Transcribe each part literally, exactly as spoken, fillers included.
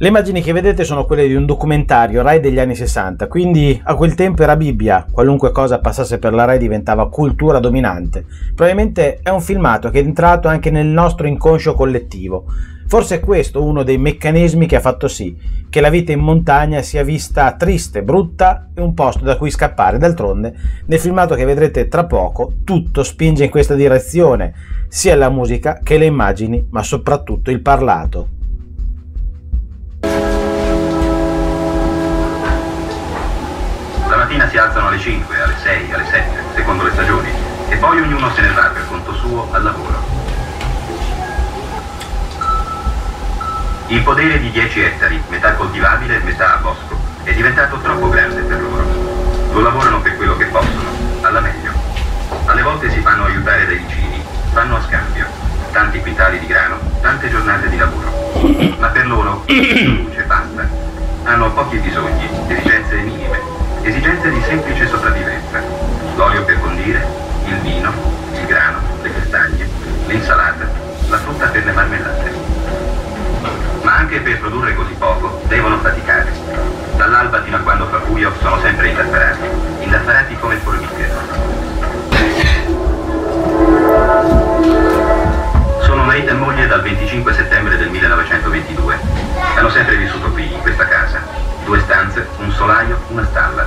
Le immagini che vedete sono quelle di un documentario Rai degli anni sessanta, quindi a quel tempo era Bibbia, qualunque cosa passasse per la Rai diventava cultura dominante. Probabilmente è un filmato che è entrato anche nel nostro inconscio collettivo. Forse è questo uno dei meccanismi che ha fatto sì che la vita in montagna sia vista triste, brutta e un posto da cui scappare. D'altronde, nel filmato che vedrete tra poco, tutto spinge in questa direzione, sia la musica che le immagini, ma soprattutto il parlato. La mattina si alzano alle cinque, alle sei, alle sette, secondo le stagioni, e poi ognuno se ne va per conto suo al lavoro. Il podere di dieci ettari, metà coltivabile e metà a bosco, è diventato troppo grande per loro. Lo lavorano per quello che possono, alla meglio. Alle volte si fanno aiutare dai vicini, fanno a scambio. Tanti quintali di grano, tante giornate di lavoro. Ma per loro, luce basta. Hanno pochi bisogni, esigenze minime, esigenze di semplice sopravvivenza. L'olio per condire, il vino, il grano, le castagne, l'insalata, la frutta per le marmellate. Ma anche per produrre così poco devono faticare. Dall'alba fino a quando fa buio sono sempre indaffarati, indaffarati come formiche. Sono marito e moglie dal venticinque settembre del millenovecentoventidue. Hanno sempre vissuto qui, in questa casa. Due stanze, un solaio, una stalla.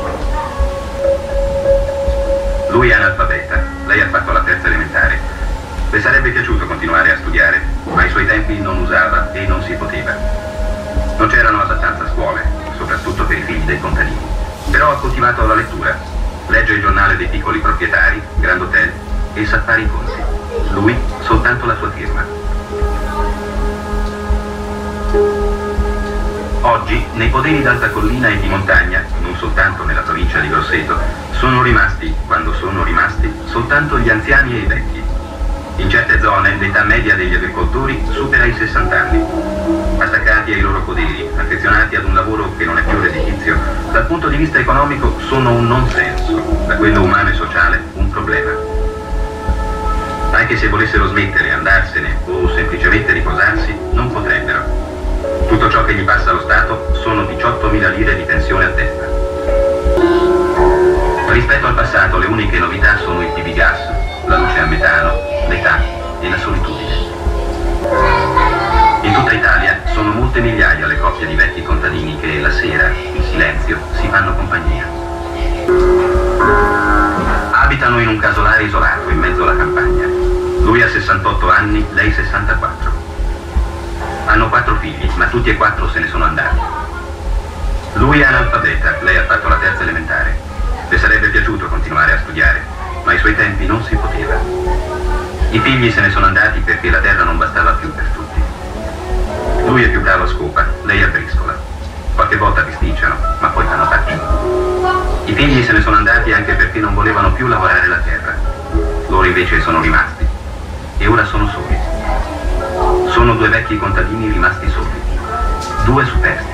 Lui è analfabeta, lei ha fatto la terza elementare. Le sarebbe piaciuto continuare a studiare, ma ai suoi tempi non usava e non si poteva. Non c'erano abbastanza scuole, soprattutto per i figli dei contadini. Però ha coltivato la lettura. Legge il giornale dei piccoli proprietari, Grand Hotel, e sa fare i conti. Lui soltanto la sua firma. Oggi, nei poderi d'alta collina e di montagna, non soltanto nella provincia di Grosseto, sono rimasti, quando sono rimasti, soltanto gli anziani e i vecchi. In certe zone l'età media degli agricoltori supera i sessanta anni. Attaccati ai loro poderi, affezionati ad un lavoro che non è più redditizio, dal punto di vista economico sono un non senso, da quello umano e sociale un problema. Anche se volessero smettere, andarsene o semplicemente riposarsi, non potrebbero. Tutto ciò che gli passa allo Stato sono diciottomila lire di pensione a testa. Rispetto al passato le uniche novità sono il T V gas, la luce a metano, l'età e la solitudine. In tutta Italia sono molte migliaia le coppie di vecchi contadini che la sera, in silenzio, si fanno compagnia. Abitano in un casolare isolato in mezzo alla campagna. Lui ha sessantotto anni, lei sessantaquattro. Hanno quattro figli, ma tutti e quattro se ne sono andati. Lui è analfabeta, lei ha fatto la terza elementare. Le sarebbe piaciuto continuare a studiare, ma ai suoi tempi non si poteva. I figli se ne sono andati perché la terra non bastava più per tutti. Lui è più bravo a scopa, lei a briscola. Qualche volta bisticciano, ma poi fanno pace. I figli se ne sono andati anche perché non volevano più lavorare la terra. Loro invece sono rimasti. E ora sono soli. Sono due vecchi contadini rimasti soli. Due superstiti.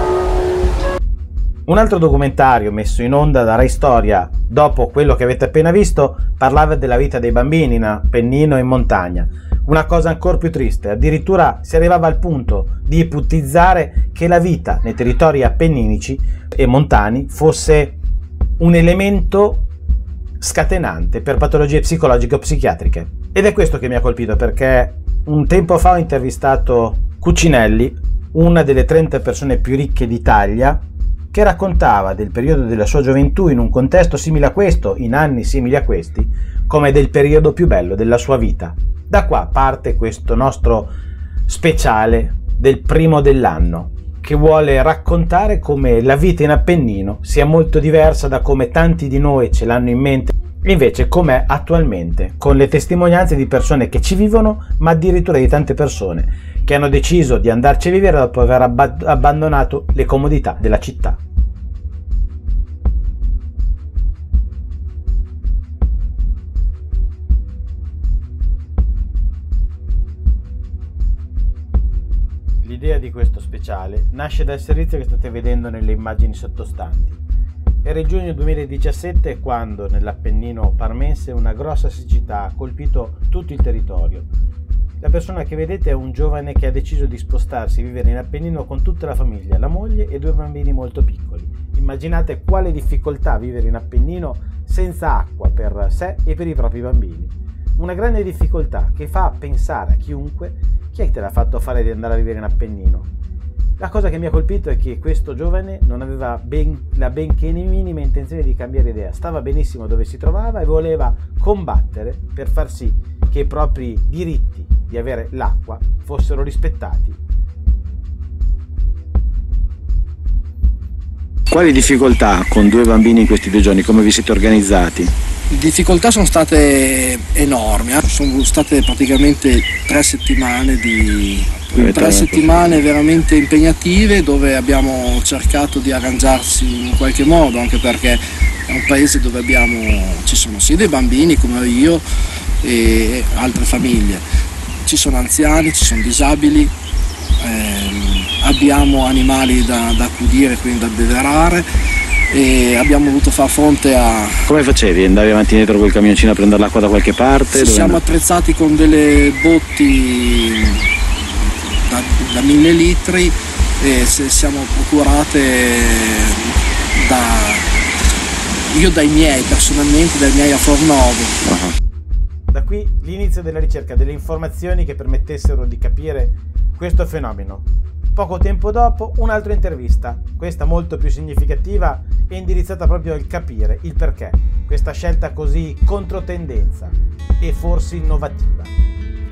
Un altro documentario messo in onda da Rai Storia, dopo quello che avete appena visto, parlava della vita dei bambini in Appennino e in montagna. Una cosa ancora più triste, addirittura si arrivava al punto di ipotizzare che la vita nei territori appenninici e montani fosse un elemento scatenante per patologie psicologiche o psichiatriche. Ed è questo che mi ha colpito, perché un tempo fa ho intervistato Cucinelli, una delle trenta persone più ricche d'Italia, che raccontava del periodo della sua gioventù in un contesto simile a questo, in anni simili a questi, come del periodo più bello della sua vita. Da qua parte questo nostro speciale del primo dell'anno, che vuole raccontare come la vita in Appennino sia molto diversa da come tanti di noi ce l'hanno in mente, invece com'è attualmente, con le testimonianze di persone che ci vivono, ma addirittura di tante persone che hanno deciso di andarci a vivere dopo aver abb- abbandonato le comodità della città. L'idea di questo speciale nasce dal servizio che state vedendo nelle immagini sottostanti. Era il giugno duemiladiciassette quando nell'Appennino parmense una grossa siccità ha colpito tutto il territorio. La persona che vedete è un giovane che ha deciso di spostarsi e vivere in Appennino con tutta la famiglia, la moglie e due bambini molto piccoli. Immaginate quale difficoltà vivere in Appennino senza acqua per sé e per i propri bambini. Una grande difficoltà che fa pensare a chiunque: chi è che te l'ha fatto fare di andare a vivere in Appennino? La cosa che mi ha colpito è che questo giovane non aveva ben, la benché minima intenzione di cambiare idea, stava benissimo dove si trovava e voleva combattere per far sì che i propri diritti di avere l'acqua fossero rispettati. Quali difficoltà con due bambini in questi due giorni? Come vi siete organizzati? Le difficoltà sono state enormi, eh? Sono state praticamente tre settimane di tre settimane veramente impegnative, dove abbiamo cercato di arrangiarsi in qualche modo, anche perché è un paese dove abbiamo, ci sono sì dei bambini come io e altre famiglie, ci sono anziani, ci sono disabili, ehm, abbiamo animali da, da accudire, quindi da abbeverare, e abbiamo dovuto far fronte a... Come facevi? Andavi avanti e indietro col camioncino a prendere l'acqua da qualche parte? Ci siamo attrezzati con delle botti da, da mille litri e se siamo procurate da, io dai miei personalmente, dai miei a Fornovo. Uh-huh. Da qui l'inizio della ricerca delle informazioni che permettessero di capire questo fenomeno. Poco tempo dopo un'altra intervista, questa molto più significativa e indirizzata proprio al capire il perché questa scelta così controtendenza e forse innovativa.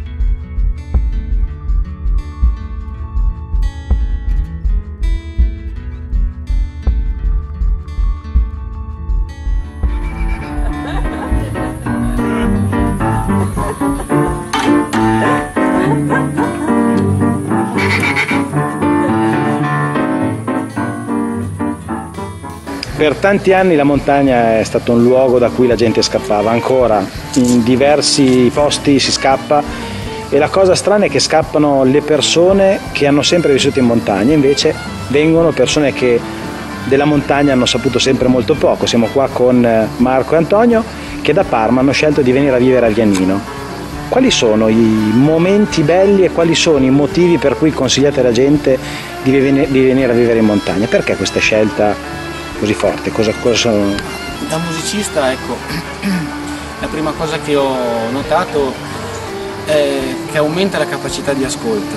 Per tanti anni la montagna è stato un luogo da cui la gente scappava, ancora in diversi posti si scappa, e la cosa strana è che scappano le persone che hanno sempre vissuto in montagna, invece vengono persone che della montagna hanno saputo sempre molto poco. Siamo qua con Marco e Antonio che da Parma hanno scelto di venire a vivere a Vianino. Quali sono i momenti belli e quali sono i motivi per cui consigliate alla gente di venire a vivere in montagna? Perché questa scelta così forte? Cosa, cosa sono? Da musicista, ecco, la prima cosa che ho notato è che aumenta la capacità di ascolto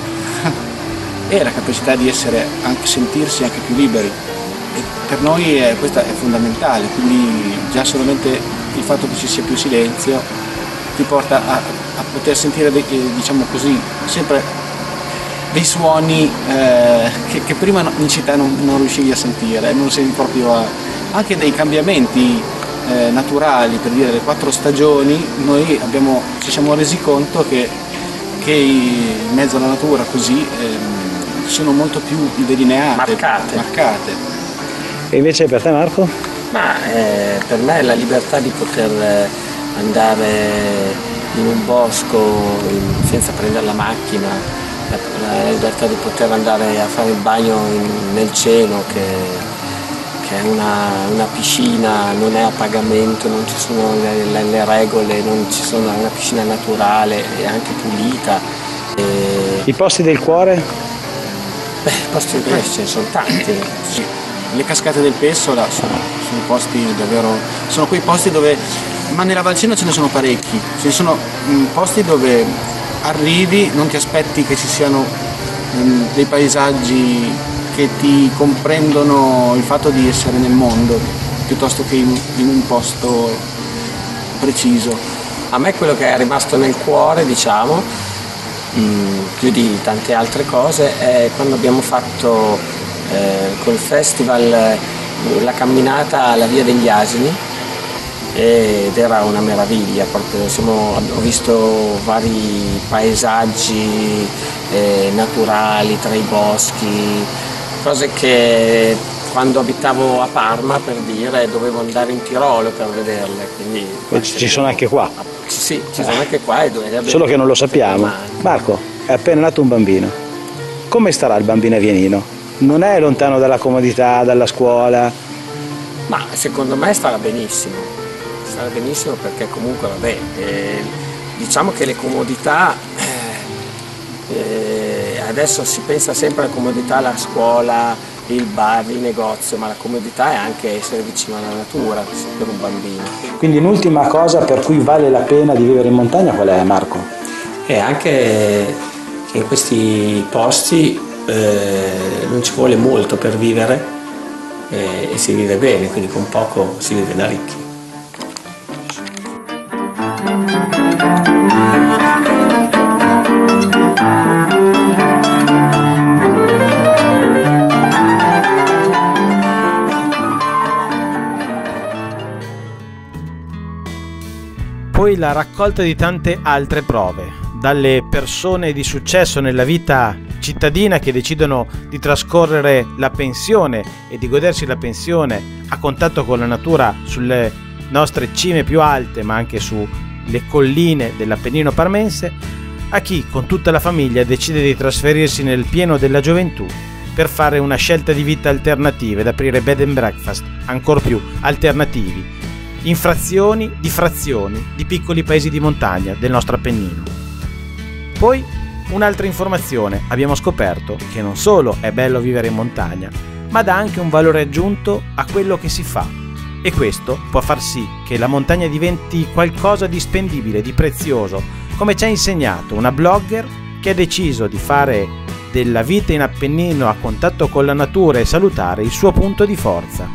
e la capacità di essere, anche sentirsi anche più liberi, e per noi è, questa è fondamentale, quindi già solamente il fatto che ci sia più silenzio ti porta a, a poter sentire, diciamo così, sempre dei suoni eh, che, che prima in città non, non riuscivi a sentire, non senti proprio a, anche dei cambiamenti eh, naturali, per dire le quattro stagioni. Noi abbiamo, ci siamo resi conto che, che in mezzo alla natura così eh, sono molto più delineate, marcate. marcate. E invece per te, Marco? Ma eh, per me è la libertà di poter andare in un bosco in, senza prendere la macchina, la libertà di poter andare a fare il bagno in, nel cielo, che, che è una, una piscina, non è a pagamento, non ci sono le, le, le regole, non ci sono, è una piscina naturale e anche pulita. E... I posti del cuore? Beh, i posti del cuore ce ne sono tanti. Sì. Le cascate del Pessola sono, sono posti davvero, sono quei posti dove, ma nella Valcena ce ne sono parecchi, ci sono mh, posti dove arrivi, non ti aspetti che ci siano um, dei paesaggi che ti comprendono il fatto di essere nel mondo piuttosto che in, in un posto preciso. A me quello che è rimasto nel cuore, diciamo, mh, più di tante altre cose, è quando abbiamo fatto eh, col festival eh, la camminata alla Via degli Asini, ed era una meraviglia, proprio siamo, ho visto vari paesaggi eh, naturali tra i boschi, cose che quando abitavo a Parma, per dire, dovevo andare in Tirolo per vederle. Quindi, e ci sono anche qua? Sì, ci sono anche qua. E solo che non lo sappiamo. Marco, è appena nato un bambino. Come starà il bambino a Vianino? Non è lontano dalla comodità, dalla scuola? Ma secondo me starà benissimo. Starà benissimo perché comunque, vabbè, eh, diciamo che le comodità eh, Eh, adesso si pensa sempre alla comodità, alla scuola, il bar, il negozio, ma la comodità è anche essere vicino alla natura per un bambino. Quindi un'ultima cosa per cui vale la pena di vivere in montagna qual è, Marco? E anche che in questi posti eh, non ci vuole molto per vivere eh, e si vive bene, quindi con poco si vive da ricchi. Poi la raccolta di tante altre prove, dalle persone di successo nella vita cittadina che decidono di trascorrere la pensione e di godersi la pensione a contatto con la natura sulle nostre cime più alte, ma anche sulle colline dell'Appennino parmense, a chi con tutta la famiglia decide di trasferirsi nel pieno della gioventù per fare una scelta di vita alternativa ed aprire bed and breakfast ancor più alternativi in frazioni di frazioni di piccoli paesi di montagna del nostro Appennino. Poi un'altra informazione: abbiamo scoperto che non solo è bello vivere in montagna, ma dà anche un valore aggiunto a quello che si fa, e questo può far sì che la montagna diventi qualcosa di spendibile, di prezioso, come ci ha insegnato una blogger che ha deciso di fare della vita in Appennino a contatto con la natura e salutare il suo punto di forza.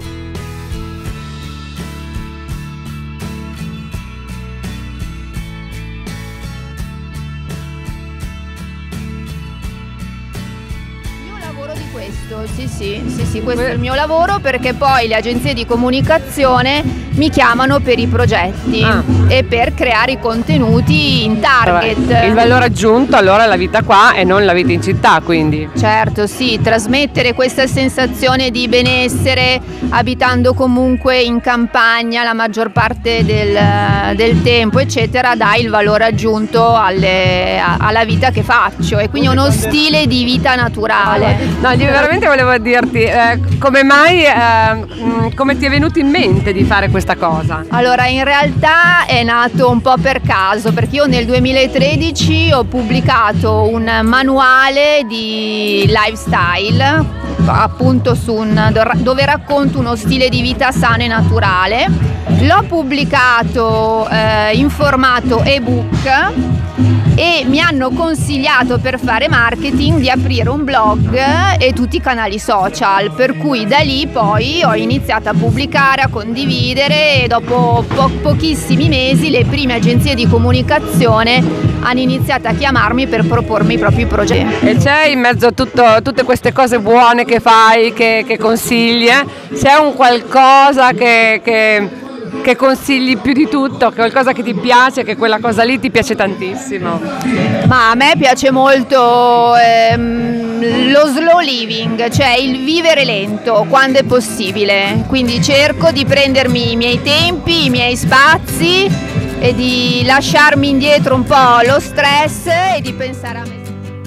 Sì, sì, sì, sì, questo è il mio lavoro, perché poi le agenzie di comunicazione mi chiamano per i progetti ah. e per creare i contenuti in target. Il valore aggiunto allora è la vita qua e non la vita in città, quindi. Certo, sì, trasmettere questa sensazione di benessere abitando comunque in campagna la maggior parte del, del tempo, eccetera, dà il valore aggiunto alle, alla vita che faccio, e quindi uno stile di vita naturale. No, veramente volevo dirti, eh, come mai, eh, come ti è venuto in mente di fare questa cosa? Allora, in realtà è nato un po' per caso, perché io nel duemilatredici ho pubblicato un manuale di lifestyle, appunto su un, dove racconto uno stile di vita sano e naturale. L'ho pubblicato eh, in formato ebook e mi hanno consigliato, per fare marketing, di aprire un blog e tutti i canali social, per cui da lì poi ho iniziato a pubblicare, a condividere, e dopo po- pochissimi mesi le prime agenzie di comunicazione hanno iniziato a chiamarmi per propormi i propri progetti. E c'è in mezzo a tutto, tutte queste cose buone che fai, che, che consigli, c'è un qualcosa che... che... che consigli più di tutto, qualcosa che ti piace, che quella cosa lì ti piace tantissimo? Ma a me piace molto ehm, lo slow living, cioè il vivere lento quando è possibile, quindi cerco di prendermi i miei tempi, i miei spazi e di lasciarmi indietro un po' lo stress e di pensare a me.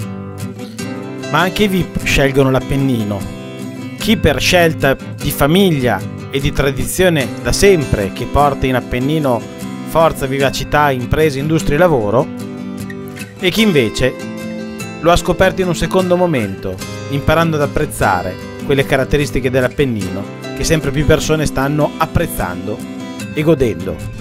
Ma anche i V I P scelgono l'Appennino, chi per scelta di famiglia e di tradizione da sempre, che porta in Appennino forza, vivacità, imprese, industria e lavoro, e chi invece lo ha scoperto in un secondo momento, imparando ad apprezzare quelle caratteristiche dell'Appennino che sempre più persone stanno apprezzando e godendo.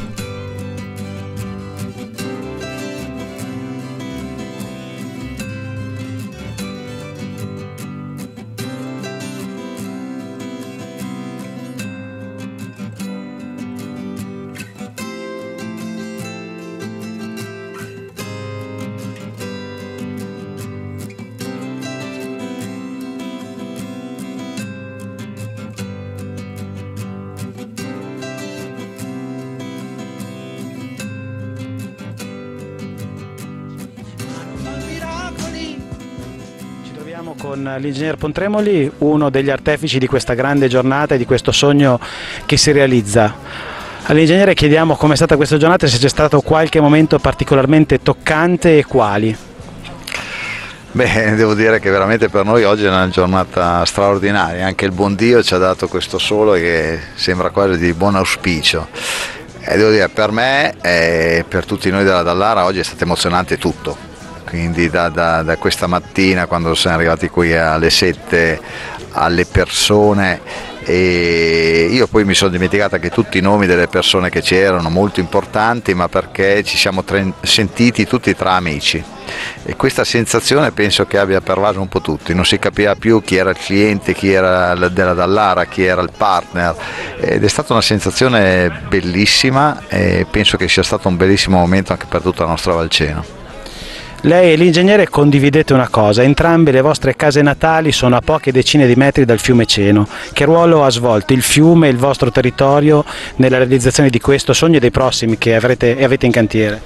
Con l'ingegner Pontremoli, uno degli artefici di questa grande giornata e di questo sogno che si realizza. All'ingegnere chiediamo com'è stata questa giornata e se c'è stato qualche momento particolarmente toccante e quali. Beh, devo dire che veramente per noi oggi è una giornata straordinaria, anche il buon Dio ci ha dato questo sole che sembra quasi di buon auspicio. E devo dire, per me e per tutti noi della Dallara oggi è stato emozionante tutto. quindi da, da, da questa mattina quando siamo arrivati qui alle sette alle persone, e io poi mi sono dimenticata che tutti i nomi delle persone che c'erano molto importanti, ma perché ci siamo tre, sentiti tutti tra amici, e questa sensazione penso che abbia pervaso un po' tutti, non si capiva più chi era il cliente, chi era della Dallara, chi era il partner, ed è stata una sensazione bellissima e penso che sia stato un bellissimo momento anche per tutta la nostra Valceno. Lei e l'ingegnere condividete una cosa: entrambe le vostre case natali sono a poche decine di metri dal fiume Ceno. Che ruolo ha svolto il fiume e il vostro territorio nella realizzazione di questo sogno e dei prossimi che avrete e avete in cantiere?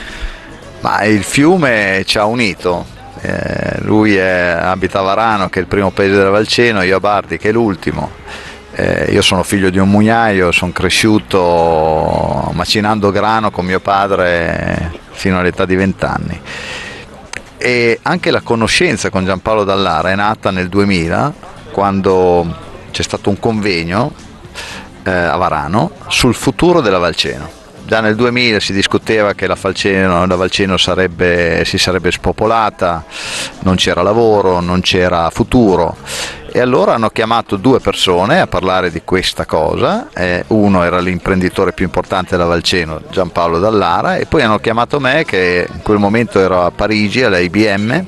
Ma il fiume ci ha unito, eh, lui è, abita a Varano, che è il primo paese della Valceno, io a Bardi che è l'ultimo. Eh, io sono figlio di un mugnaio, sono cresciuto macinando grano con mio padre fino all'età di vent'anni, e anche la conoscenza con Giampaolo Dallara è nata nel duemila, quando c'è stato un convegno eh, a Varano sul futuro della Valceno. Già nel duemila si discuteva che la Valceno, la Valceno sarebbe, si sarebbe spopolata, non c'era lavoro, non c'era futuro, e allora hanno chiamato due persone a parlare di questa cosa. Eh, uno era l'imprenditore più importante della Valceno, Giampaolo Dallara, e poi hanno chiamato me, che in quel momento ero a Parigi alla I B M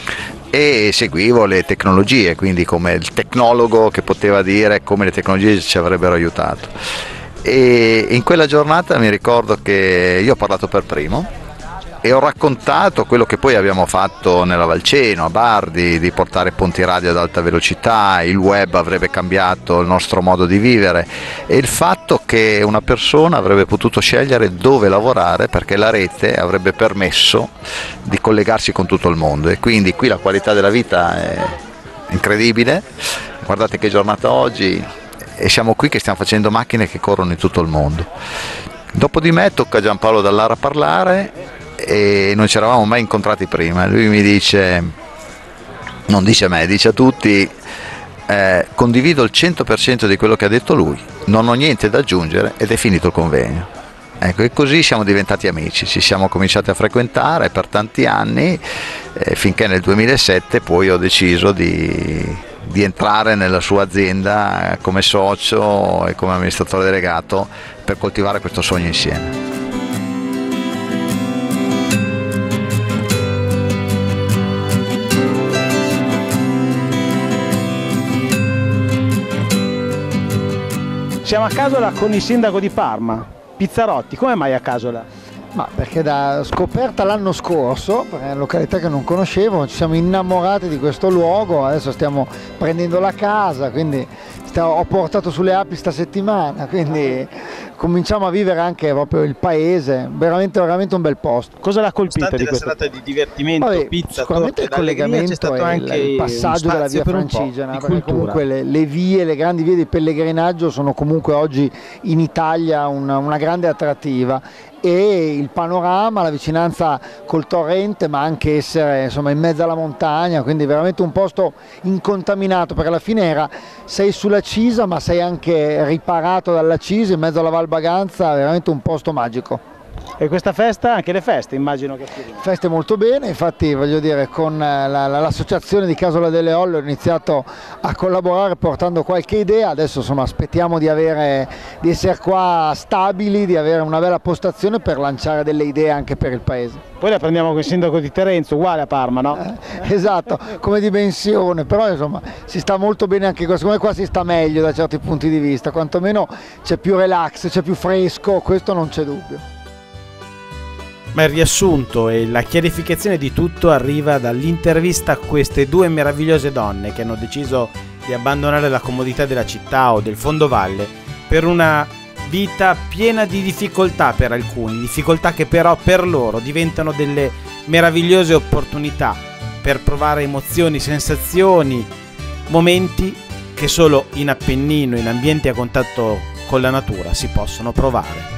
e seguivo le tecnologie, quindi come il tecnologo che poteva dire come le tecnologie ci avrebbero aiutato. E in quella giornata mi ricordo che io ho parlato per primo e ho raccontato quello che poi abbiamo fatto nella Valceno, a Bardi, di portare ponti radio ad alta velocità, il web avrebbe cambiato il nostro modo di vivere, e il fatto che una persona avrebbe potuto scegliere dove lavorare perché la rete avrebbe permesso di collegarsi con tutto il mondo, e quindi qui la qualità della vita è incredibile. Guardate che giornata oggi, e siamo qui che stiamo facendo macchine che corrono in tutto il mondo. Dopo di me tocca a Giampaolo Dallara parlare, e non ci eravamo mai incontrati prima. Lui mi dice, non dice a me, dice a tutti, eh, condivido il cento per cento di quello che ha detto lui, non ho niente da aggiungere ed è finito il convegno. Ecco, e così siamo diventati amici, ci siamo cominciati a frequentare per tanti anni, eh, finché nel duemilasette poi ho deciso di di entrare nella sua azienda come socio e come amministratore delegato per coltivare questo sogno insieme. Siamo a Casola con il sindaco di Parma, Pizzarotti. Come mai a Casola? Ma perché da scoperta l'anno scorso, è una località che non conoscevo, ci siamo innamorati di questo luogo, adesso stiamo prendendo la casa, quindi stiamo, ho portato sulle api sta settimana, quindi cominciamo a vivere anche proprio il paese, veramente, veramente un bel posto. Cosa l'ha colpito Nonostante di questo? la serata di divertimento, Vabbè, pizza, sicuramente torte, il collegamento, c'è stato anche il, il passaggio della via Francigena, perché comunque le, le vie, le grandi vie di pellegrinaggio sono comunque oggi in Italia una, una grande attrattiva, e il panorama, la vicinanza col torrente, ma anche essere insomma in mezzo alla montagna, quindi veramente un posto incontaminato, perché alla fine era, sei sulla Cisa ma sei anche riparato dalla Cisa in mezzo alla Val Baganza, veramente un posto magico. E questa festa, anche le feste immagino che siano. Feste molto bene, infatti voglio dire, con l'associazione di Casola delle Olle ho iniziato a collaborare portando qualche idea, adesso insomma aspettiamo di, avere, di essere qua stabili, di avere una bella postazione per lanciare delle idee anche per il paese. Poi la prendiamo con il sindaco di Terenzo, uguale a Parma, no? Eh, esatto, come dimensione, però insomma si sta molto bene anche qua, secondo me qua si sta meglio da certi punti di vista, quantomeno c'è più relax, c'è più fresco, questo non c'è dubbio. Ma il riassunto e la chiarificazione di tutto arriva dall'intervista a queste due meravigliose donne che hanno deciso di abbandonare la comodità della città o del fondovalle per una vita piena di difficoltà per alcuni, difficoltà che però per loro diventano delle meravigliose opportunità per provare emozioni, sensazioni, momenti che solo in Appennino, in ambienti a contatto con la natura si possono provare.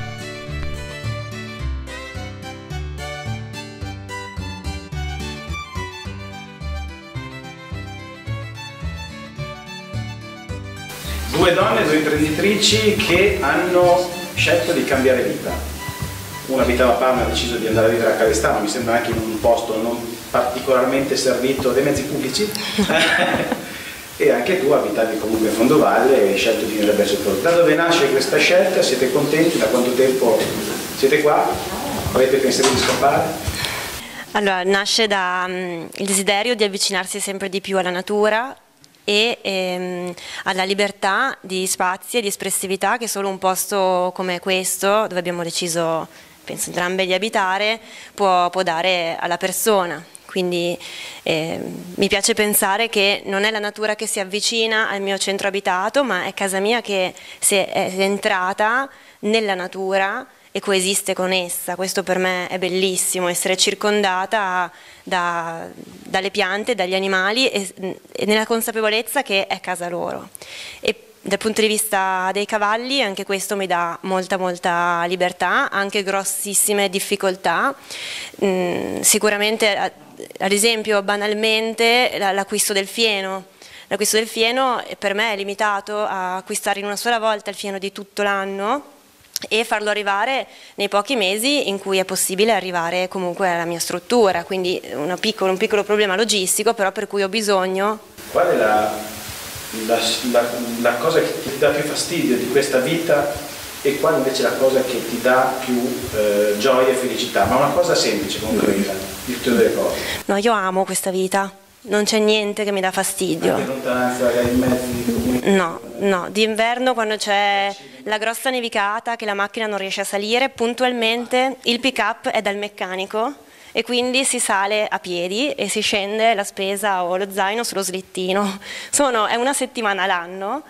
Due donne, due imprenditrici che hanno scelto di cambiare vita. uno abitava a Parma e ha deciso di andare a vivere a Calestano, mi sembra anche in un posto non particolarmente servito dai mezzi pubblici, e anche tu abitavi comunque a Fondovalle e hai scelto di venire verso il Porto. Da dove nasce questa scelta? Siete contenti? Da quanto tempo siete qua? Avete pensato di scappare? Allora, nasce da um, il desiderio di avvicinarsi sempre di più alla natura e ehm, alla libertà di spazi e di espressività che solo un posto come questo, dove abbiamo deciso, penso entrambe, di abitare, può, può dare alla persona. Quindi eh, mi piace pensare che non è la natura che si avvicina al mio centro abitato, ma è casa mia che si è, è entrata nella natura e coesiste con essa. Questo per me è bellissimo, essere circondata da, dalle piante, dagli animali e, e nella consapevolezza che è casa loro. E dal punto di vista dei cavalli anche questo mi dà molta molta libertà, anche grossissime difficoltà. Mm, sicuramente, ad esempio, banalmente l'acquisto del fieno. L'acquisto del fieno per me è limitato a acquistare in una sola volta il fieno di tutto l'anno e farlo arrivare nei pochi mesi in cui è possibile arrivare comunque alla mia struttura, quindi una piccolo, un piccolo problema logistico, però per cui ho bisogno. Qual è la, la, la, la cosa che ti dà più fastidio di questa vita e qual invece la cosa che ti dà più eh, gioia e felicità? Ma una cosa semplice, concreta, di tutte le cose. No, io amo questa vita. Non c'è niente che mi dà fastidio. Anche lontananza dai mezzi di comunicazione? No, no, d'inverno quando c'è la grossa nevicata che la macchina non riesce a salire, puntualmente il pick up è dal meccanico e quindi si sale a piedi e si scende la spesa o lo zaino sullo slittino. Sono, è una settimana l'anno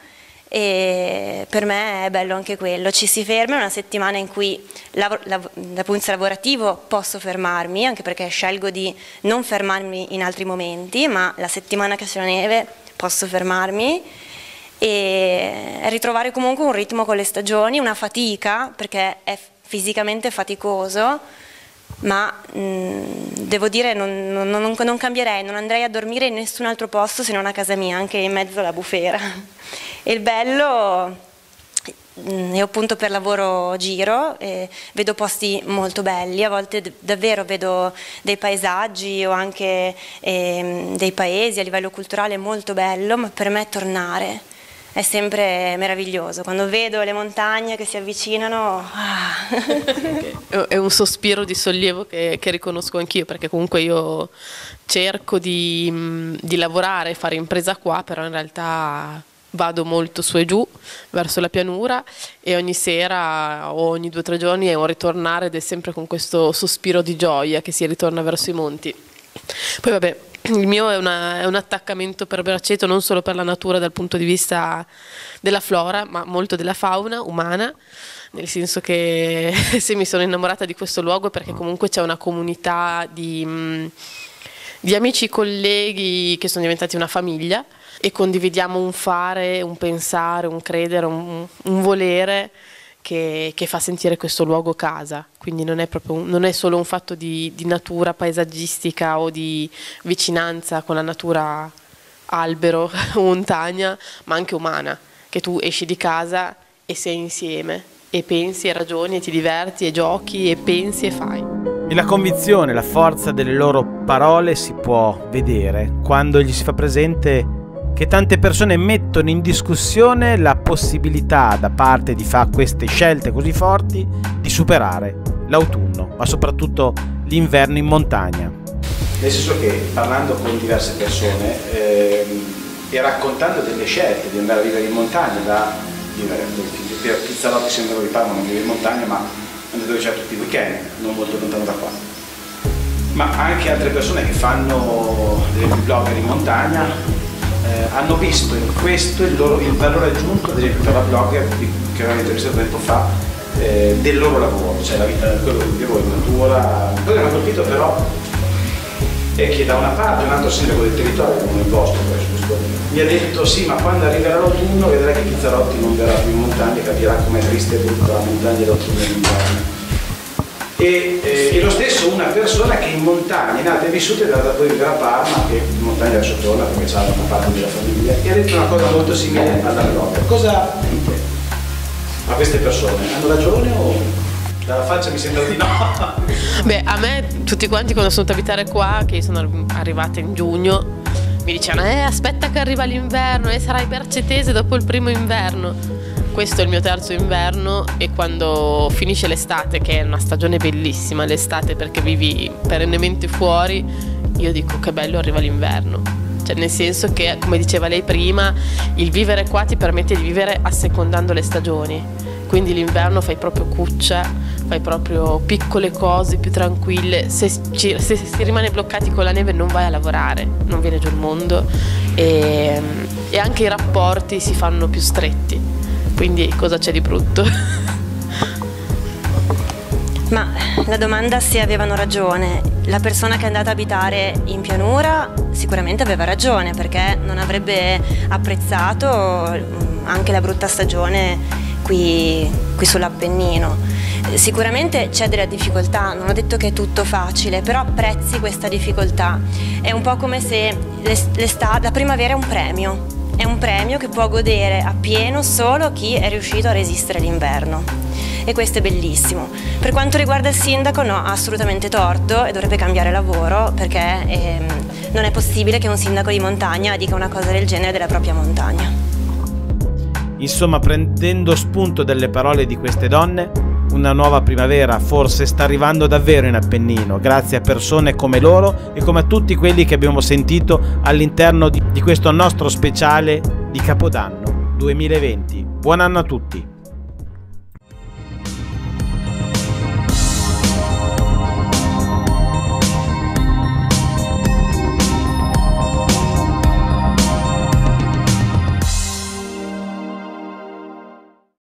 e per me è bello anche quello. Ci si ferma, è una settimana in cui lav- lav- dal punto di vista lavorativo posso fermarmi, anche perché scelgo di non fermarmi in altri momenti, ma la settimana che c'è la neve posso fermarmi e ritrovare comunque un ritmo con le stagioni, una fatica perché è fisicamente faticoso, ma mh, devo dire non, non, non, non cambierei, non andrei a dormire in nessun altro posto se non a casa mia, anche in mezzo alla bufera. E il bello, mh, io appunto per lavoro giro, e vedo posti molto belli, a volte d- davvero vedo dei paesaggi o anche eh, dei paesi a livello culturale molto bello, ma per me tornare è sempre meraviglioso. Quando vedo le montagne che si avvicinano, ah. È un sospiro di sollievo che, che riconosco anch'io, perché comunque io cerco di, di lavorare e fare impresa qua, però in realtà vado molto su e giù verso la pianura e ogni sera o ogni due o tre giorni è un ritornare ed è sempre con questo sospiro di gioia che si ritorna verso i monti. Poi vabbè, il mio è, una, è un attaccamento per Braceto non solo per la natura dal punto di vista della flora, ma molto della fauna umana, nel senso che se mi sono innamorata di questo luogo è perché comunque c'è una comunità di, di amici, colleghi che sono diventati una famiglia e condividiamo un fare, un pensare, un credere, un, un volere Che, che fa sentire questo luogo casa, quindi non è, proprio un, non è solo un fatto di, di natura paesaggistica o di vicinanza con la natura albero o montagna, ma anche umana, che tu esci di casa e sei insieme e pensi e ragioni e ti diverti e giochi e pensi e fai. E la convinzione, la forza delle loro parole si può vedere quando gli si fa presente che tante persone mettono in discussione la possibilità da parte di fare queste scelte così forti di superare l'autunno, ma soprattutto l'inverno in montagna. Nel senso che parlando con diverse persone ehm, e raccontando delle scelte di andare a vivere in montagna, da vivere per Pizzalotti sembra di Parma non vive in montagna, ma andate dove c'è tutti i weekend, non molto lontano da qua. Ma anche altre persone che fanno dei blogger in montagna Eh, hanno visto in questo il, loro, il valore aggiunto, ad esempio per la blogger che avevamo intervistato tempo fa, eh, del loro lavoro, cioè la vita, quello che vivevo in natura. Quello che mi ha colpito però è che da una parte un altro sindaco del territorio, come il vostro, mi ha detto sì, ma quando arriverà l'autunno vedrai che Pizzarotti non verrà più in montagna e capirà com'è triste tutta la montagna d'autunno e d'inverno. E, eh, e lo stesso una persona che in montagna è nata e vissuta ed è andata poi vivere a Parma, che in montagna adesso torna perché c'ha una parte della famiglia, e ha detto una cosa molto simile alla blogger. Cosa dite a queste persone? Hanno ragione o... Dalla faccia mi sembra di no. Beh, a me tutti quanti quando sono venuta a abitare qua, che sono arrivata in giugno, mi dicevano eh aspetta che arriva l'inverno e sarai percetese dopo il primo inverno. Questo è il mio terzo inverno e quando finisce l'estate, che è una stagione bellissima l'estate perché vivi perennemente fuori, io dico che bello arriva l'inverno. Cioè nel senso che, come diceva lei prima, il vivere qua ti permette di vivere assecondando le stagioni. Quindi l'inverno fai proprio cuccia, fai proprio piccole cose più tranquille. Se, ci, se si rimane bloccati con la neve non vai a lavorare, non viene giù il mondo e, e anche i rapporti si fanno più stretti. Quindi cosa c'è di brutto? Ma la domanda se avevano ragione. La persona che è andata a abitare in pianura sicuramente aveva ragione, perché non avrebbe apprezzato anche la brutta stagione qui, qui sull'Appennino. Sicuramente c'è della difficoltà, non ho detto che è tutto facile, però apprezzi questa difficoltà. È un po' come se l'estate, la primavera è un premio, è un premio che può godere appieno solo chi è riuscito a resistere l'inverno. E questo è bellissimo. Per quanto riguarda il sindaco, no, ha assolutamente torto e dovrebbe cambiare lavoro, perché ehm, non è possibile che un sindaco di montagna dica una cosa del genere della propria montagna. Insomma, prendendo spunto dalle parole di queste donne, una nuova primavera forse sta arrivando davvero in Appennino, grazie a persone come loro e come a tutti quelli che abbiamo sentito all'interno di, di questo nostro speciale di Capodanno duemilaventi. Buon anno a tutti!